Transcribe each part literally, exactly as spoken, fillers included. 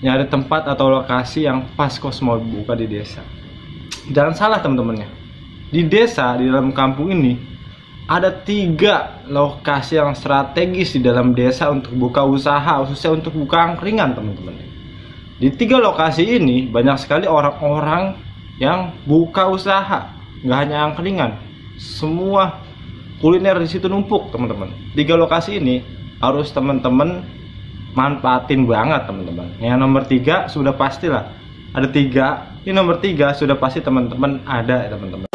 nyari tempat atau lokasi yang pas kos mau buka di desa. Jangan salah teman-temannya, di desa, di dalam kampung ini ada tiga lokasi yang strategis di dalam desa untuk buka usaha, khususnya untuk buka angkringan teman-teman. Di tiga lokasi ini banyak sekali orang-orang yang buka usaha, nggak hanya angkringan, semua kuliner di situ numpuk teman-teman. Tiga lokasi ini harus teman-teman manfaatin banget teman-teman. Yang nomor tiga sudah pastilah ada tiga. Ini nomor tiga sudah pasti teman-teman ada ya teman-teman.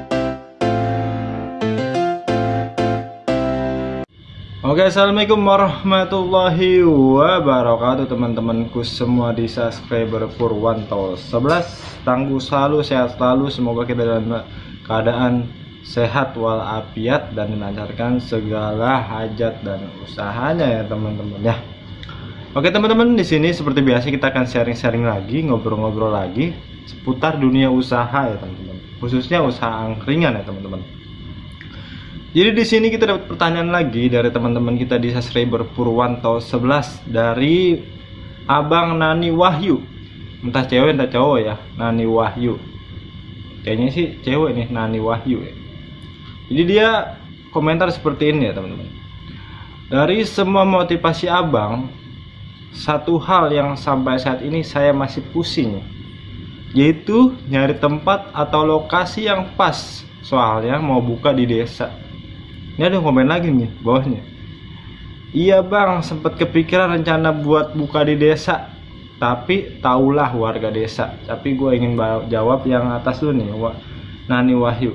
Oke, assalamualaikum warahmatullahi wabarakatuh teman-temanku semua di subscriber Purwanto sebelas. Tangguh selalu, sehat selalu, semoga kita dalam keadaan sehat walafiat dan dilancarkan segala hajat dan usahanya ya teman-teman ya. Oke teman-teman, di sini seperti biasa kita akan sharing-sharing lagi, ngobrol-ngobrol lagi seputar dunia usaha ya teman-teman, khususnya usaha angkringan ya teman-teman. Jadi di sini kita dapat pertanyaan lagi dari teman-teman kita di subscriber Purwanto sebelas dari Abang Nani Wahyu. Entah cewek entah cowok ya, Nani Wahyu. Kayaknya sih cewek nih, Nani Wahyu ya. Jadi dia komentar seperti ini ya teman-teman. Dari semua motivasi abang, satu hal yang sampai saat ini saya masih pusing, yaitu nyari tempat atau lokasi yang pas, soalnya mau buka di desa. Ini ada komen lagi nih bawahnya. Iya bang, sempat kepikiran rencana buat buka di desa, tapi taulah warga desa. Tapi gue ingin jawab yang atas dulu nih, Nani Wahyu.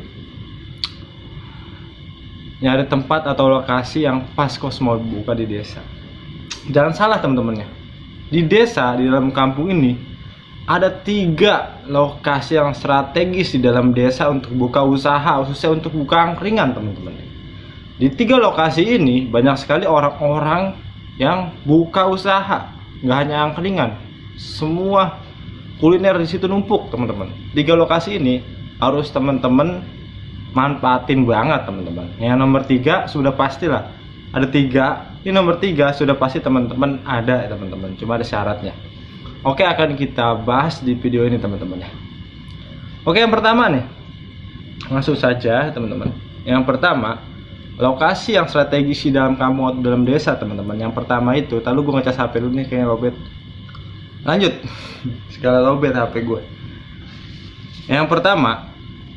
Nyari tempat atau lokasi yang pas kos mau buka di desa. Jangan salah teman-temannya, di desa, di dalam kampung ini ada tiga lokasi yang strategis di dalam desa untuk buka usaha, khususnya untuk buka angkringan teman-teman. Di tiga lokasi ini banyak sekali orang-orang yang buka usaha, nggak hanya angkringan, semua kuliner di situ numpuk teman-teman. Tiga lokasi ini harus teman-teman manfaatin banget teman-teman. Yang nomor tiga sudah pastilah ada tiga. Ini nomor tiga sudah pasti teman-teman ada ya teman-teman, cuma ada syaratnya. Oke, akan kita bahas di video ini teman-teman ya. Oke, yang pertama nih, langsung saja teman-teman. Yang pertama, lokasi yang strategis di dalam kampung atau dalam desa teman-teman. Yang pertama itu, lalu gue ngecas H P dulu nih, kayaknya lobet. Lanjut, segala lobet H P gue. Yang pertama,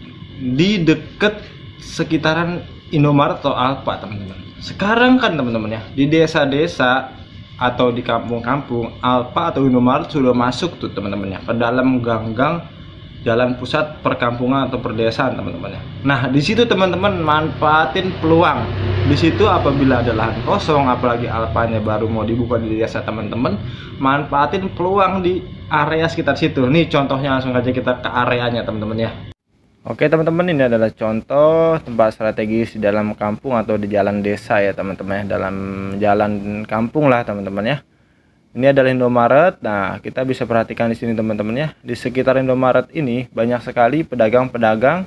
di deket sekitaran Indomaret atau Alfa teman-teman. Sekarang kan teman-teman ya, di desa-desa atau di kampung-kampung, Alfa atau Indomaret sudah masuk tuh teman-teman ya, ke dalam gang-gang jalan pusat perkampungan atau perdesaan teman-teman ya. Nah di situ teman-teman manfaatin peluang. Di situ apabila ada lahan kosong, apalagi Alfanya baru mau dibuka di desa teman-teman, manfaatin peluang di area sekitar situ. Nih contohnya, langsung aja kita ke areanya teman-teman ya. Oke teman-teman, ini adalah contoh tempat strategis di dalam kampung atau di jalan desa ya teman-teman ya, dalam jalan kampung lah teman-teman ya. Ini adalah Indomaret. Nah kita bisa perhatikan di sini teman-teman ya, di sekitar Indomaret ini banyak sekali pedagang-pedagang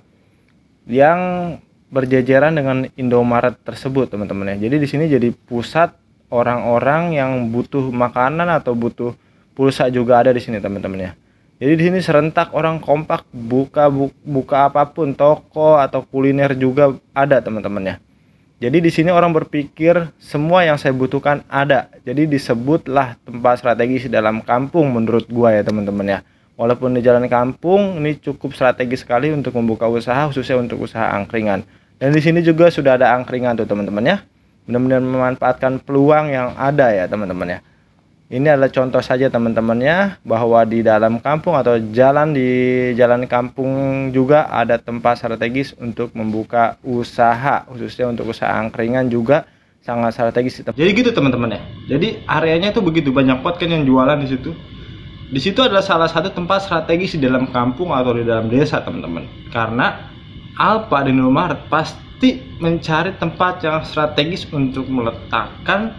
yang berjejeran dengan Indomaret tersebut teman-teman ya. Jadi di sini jadi pusat orang-orang yang butuh makanan atau butuh pulsa juga ada di sini teman-teman ya. Jadi di sini serentak orang kompak buka bu, buka apapun, toko atau kuliner juga ada teman-teman ya. Jadi di sini orang berpikir semua yang saya butuhkan ada. Jadi disebutlah tempat strategis dalam kampung menurut gua ya teman-teman ya. Walaupun di jalan kampung ini cukup strategis sekali untuk membuka usaha, khususnya untuk usaha angkringan. Dan di sini juga sudah ada angkringan tuh teman-teman ya. Benar-benar memanfaatkan peluang yang ada ya teman-teman ya. Ini adalah contoh saja teman-temannya, bahwa di dalam kampung atau jalan di jalan kampung juga ada tempat strategis untuk membuka usaha, khususnya untuk usaha angkringan juga sangat strategis. Jadi gitu teman-teman ya. Jadi areanya tuh begitu banyak pot kan yang jualan di situ. Di situ adalah salah satu tempat strategis di dalam kampung atau di dalam desa teman-teman. Karena Alfa dan Indomaret pasti mencari tempat yang strategis untuk meletakkan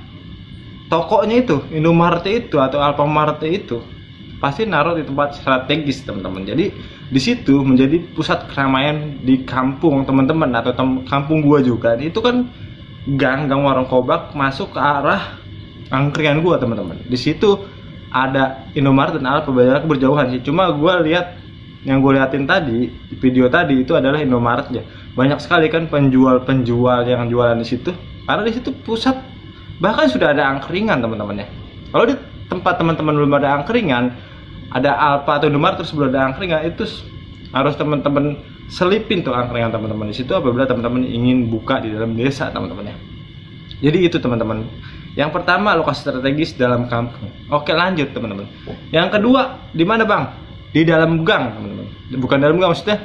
tokonya itu, Indomaret itu atau Alfamart itu pasti naruh di tempat strategis teman-teman. Jadi di situ menjadi pusat keramaian di kampung teman-teman atau tem kampung gua juga. Itu kan gang-gang warung kobak masuk ke arah angkringan gua teman-teman. Di situ ada Indomaret dan Alfa, jaraknya berjauhan sih. Cuma gue lihat yang gue liatin tadi di video tadi itu adalah Indomaret ya. Banyak sekali kan penjual-penjual yang jualan di situ, karena di situ pusat, bahkan sudah ada angkringan teman-teman ya. Kalau di tempat teman-teman belum ada angkringan, ada Alfa atau Indomaret terus belum ada angkringan, itu harus teman-teman selipin tuh angkringan teman-teman di situ apabila teman-teman ingin buka di dalam desa teman-teman ya. Jadi itu teman-teman. Yang pertama, lokasi strategis dalam kampung. Oke, lanjut teman-teman. Yang kedua, di mana bang? Di dalam gang teman-teman. Bukan dalam gang, maksudnya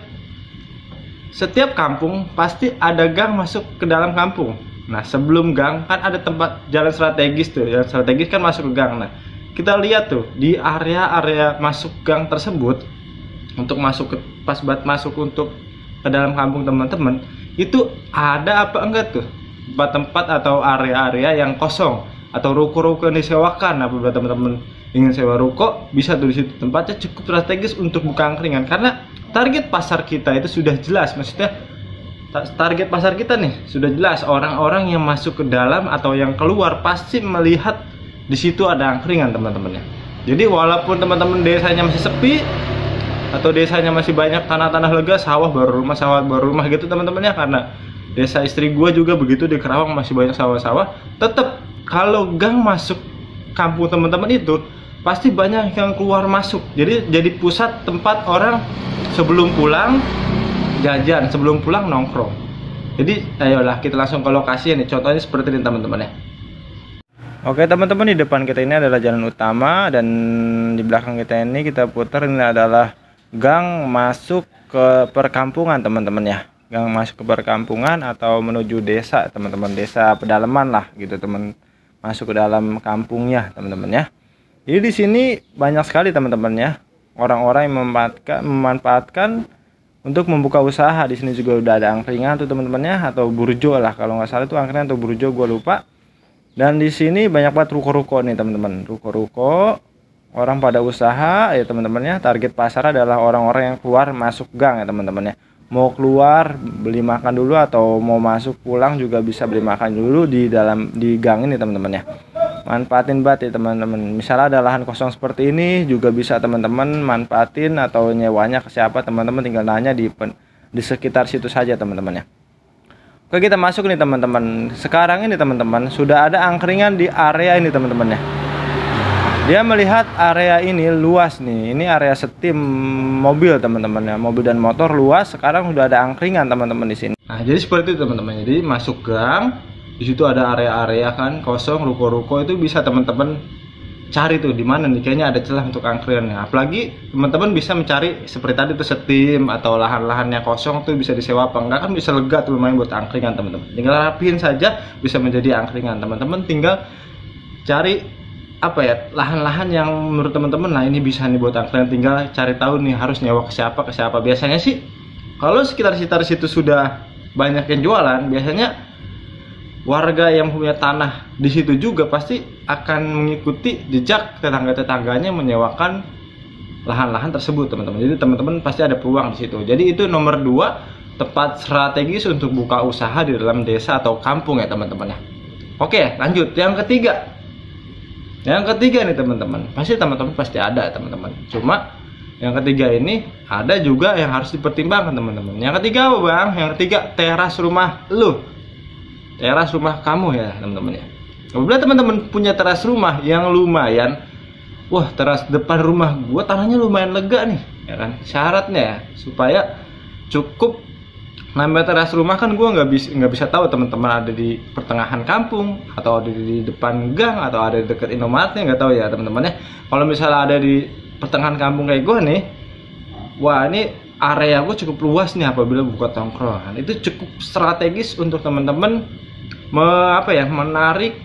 setiap kampung pasti ada gang masuk ke dalam kampung. Nah, sebelum gang kan ada tempat jalan strategis tuh. Jalan strategis kan masuk ke gang. Nah, kita lihat tuh di area-area masuk gang tersebut, untuk masuk ke pas buat masuk untuk ke dalam kampung teman-teman, itu ada apa enggak tuh tempat-tempat atau area-area yang kosong atau ruko-ruko yang disewakan. Apabila teman-teman ingin sewa ruko, bisa tuh di situ. Tempatnya cukup strategis untuk buka angkringan karena target pasar kita itu sudah jelas. Maksudnya target pasar kita nih sudah jelas, orang-orang yang masuk ke dalam atau yang keluar pasti melihat di situ ada angkringan teman-teman ya. Jadi walaupun teman-teman desanya masih sepi atau desanya masih banyak tanah-tanah lega, sawah baru rumah, sawah baru rumah gitu teman-teman ya, karena desa istri gua juga begitu, di Kerawang masih banyak sawah-sawah. Tetap kalau gang masuk kampung teman-teman itu pasti banyak yang keluar masuk. Jadi jadi pusat tempat orang sebelum pulang jajan, sebelum pulang nongkrong. Jadi ayolah kita langsung ke lokasi nih. Contohnya seperti ini teman-teman ya. Oke teman-teman, di depan kita ini adalah jalan utama dan di belakang kita ini kita putar, ini adalah gang masuk ke perkampungan teman-teman ya. Gang masuk ke perkampungan atau menuju desa teman-teman, desa pedalaman lah gitu teman, masuk ke dalam kampungnya teman-teman ya. Jadi di sini banyak sekali teman-teman ya orang-orang yang memanfaatkan, memanfaatkan untuk membuka usaha. Di sini juga udah ada angkringan tuh teman-teman ya, atau burjo lah kalau nggak salah itu angkringan atau burjo, gue lupa. Dan di sini banyak banget ruko-ruko nih teman-teman, ruko-ruko, orang pada usaha ya teman-teman ya. Target pasar adalah orang-orang yang keluar masuk gang ya teman-teman ya. Mau keluar beli makan dulu atau mau masuk pulang juga bisa beli makan dulu di dalam di gang ini teman-teman ya. Manfaatin banget ya teman-teman. Misalnya ada lahan kosong seperti ini juga bisa teman-teman manfaatin atau nyewanya ke siapa, teman-teman tinggal nanya di di sekitar situ saja teman-teman ya. Oke, kita masuk nih teman-teman. Sekarang ini teman-teman sudah ada angkringan di area ini teman-teman ya. Dia melihat area ini luas nih. Ini area setim mobil teman-teman ya, mobil dan motor luas. Sekarang sudah ada angkringan teman-teman di sini. Nah, jadi seperti itu teman-teman. Jadi masuk gang, di situ ada area-area kan kosong, ruko-ruko, itu bisa teman-teman cari tuh di mana nih kayaknya ada celah untuk angkringan. Apalagi teman-teman bisa mencari seperti tadi tuh setim atau lahan-lahannya kosong tuh bisa disewa apa enggak, kan bisa lega tuh lumayan buat angkringan teman-teman. Tinggal rapihin saja bisa menjadi angkringan teman-teman. Tinggal cari apa ya, lahan-lahan yang menurut teman-teman nah ini bisa nih buat angkringan. Tinggal cari tahu nih harus nyewa ke siapa ke siapa. Biasanya sih kalau sekitar-sekitar situ sudah banyak yang jualan, biasanya warga yang punya tanah di situ juga pasti akan mengikuti jejak tetangga-tetangganya menyewakan lahan-lahan tersebut teman-teman. Jadi teman-teman pasti ada peluang di situ. Jadi itu nomor dua, tempat strategis untuk buka usaha di dalam desa atau kampung ya teman-teman ya. Oke, lanjut yang ketiga. Yang ketiga nih teman-teman, pasti teman-teman pasti ada teman-teman. Cuma yang ketiga ini ada juga yang harus dipertimbangkan teman-teman. Yang ketiga apa bang? Yang ketiga, teras rumah lu, teras rumah kamu ya teman-teman ya. Apabila teman-teman punya teras rumah yang lumayan, wah teras depan rumah gua tanahnya lumayan lega nih, ya kan. Syaratnya ya supaya cukup nambah teras rumah kan gua nggak bisa nggak bisa tahu teman-teman ada di pertengahan kampung atau ada di depan gang atau ada di dekat Indomaretnya, nggak tahu ya teman-teman ya. Kalau misalnya ada di pertengahan kampung kayak gua nih, wah ini area gua cukup luas nih apabila buka tongkrongan. Itu cukup strategis untuk teman-teman me, apa ya menarik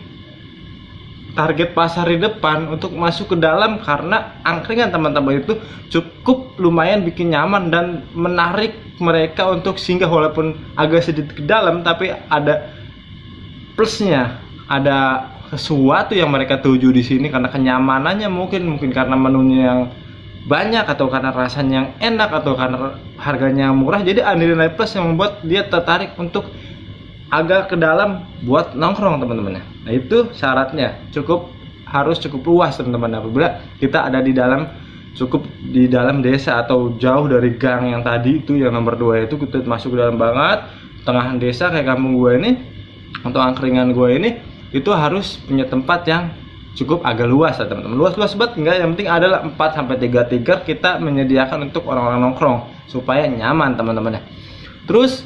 target pasar di depan untuk masuk ke dalam, karena angkringan teman-teman itu cukup lumayan bikin nyaman dan menarik mereka untuk singgah walaupun agak sedikit ke dalam, tapi ada plusnya, ada sesuatu yang mereka tuju di sini karena kenyamanannya, mungkin mungkin karena menunya yang banyak atau karena rasanya yang enak atau karena harganya yang murah. Jadi ada nilai plus yang membuat dia tertarik untuk agak ke dalam buat nongkrong teman-teman. Nah itu syaratnya cukup harus cukup luas teman-teman. Apabila kita ada di dalam cukup di dalam desa atau jauh dari gang yang tadi itu, yang nomor dua itu kita masuk ke dalam banget tengah desa kayak kampung gue ini atau angkringan gue ini, itu harus punya tempat yang cukup agak luas ya teman-teman. Luas-luas banget enggak, yang penting adalah empat sampai tiga tikar kita menyediakan untuk orang-orang nongkrong supaya nyaman teman-teman ya. Terus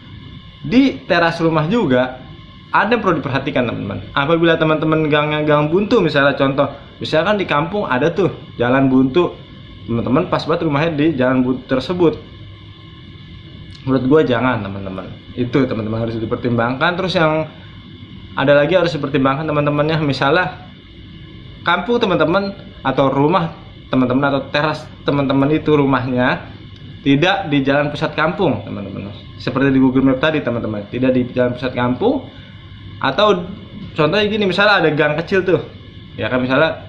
di teras rumah juga ada yang perlu diperhatikan teman-teman. Apabila teman-teman gangnya gang buntu misalnya, contoh misalkan di kampung ada tuh jalan buntu, teman-teman pas banget rumahnya di jalan buntu tersebut, menurut gue jangan teman-teman. Itu teman-teman harus dipertimbangkan. Terus yang ada lagi harus dipertimbangkan teman-temannya, misalnya kampung teman-teman atau rumah teman-teman atau teras teman-teman itu rumahnya tidak di jalan pusat kampung teman-teman, seperti di Google Map tadi teman-teman, tidak di jalan pusat kampung. Atau contohnya gini, misalnya ada gang kecil tuh ya kan, misalnya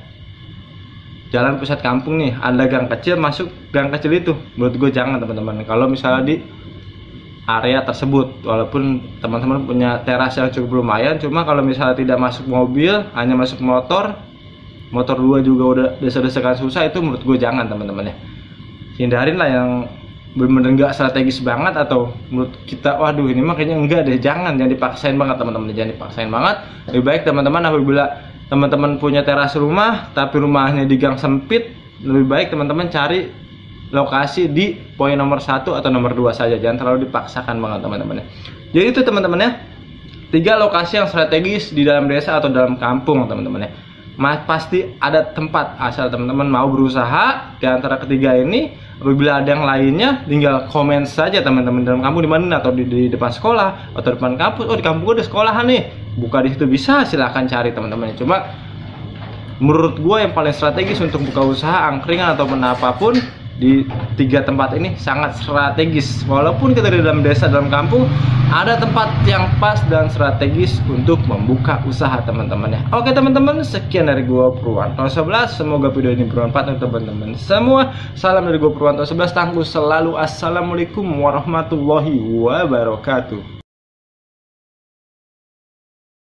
jalan pusat kampung nih ada gang kecil, masuk gang kecil itu menurut gue jangan teman-teman. Kalau misalnya di area tersebut, walaupun teman-teman punya teras yang cukup lumayan, cuma kalau misalnya tidak masuk mobil, hanya masuk motor, motor dua juga udah desa-desakan susah, itu menurut gue jangan teman-teman ya. Hindarin lah yang bener-bener nggak strategis banget, atau menurut kita waduh ini mah kayaknya enggak deh, jangan jangan dipaksain banget teman-teman, jangan dipaksain banget. Lebih baik teman-teman apabila teman-teman punya teras rumah tapi rumahnya di gang sempit, lebih baik teman-teman cari lokasi di poin nomor satu atau nomor dua saja, jangan terlalu dipaksakan banget teman-teman ya. Jadi itu teman-teman ya, tiga lokasi yang strategis di dalam desa atau dalam kampung teman-teman ya. Mas, pasti ada tempat, asal teman-teman mau berusaha di antara ketiga ini. Apabila ada yang lainnya, tinggal komen saja teman-teman dalam kampung di mana, atau di, di depan sekolah atau depan kampus. Oh di kampung gue ada sekolahan nih, buka di situ, bisa silahkan cari teman-teman. Cuma menurut gue yang paling strategis untuk buka usaha angkringan ataupun apapun di tiga tempat ini sangat strategis. Walaupun kita di dalam desa, dalam kampung, ada tempat yang pas dan strategis untuk membuka usaha teman-teman ya. Oke teman-teman, sekian dari gua Purwanto sebelas. Semoga video ini bermanfaat untuk teman-teman semua. Salam dari gua Purwanto sebelas, tangguh selalu. Assalamualaikum warahmatullahi wabarakatuh.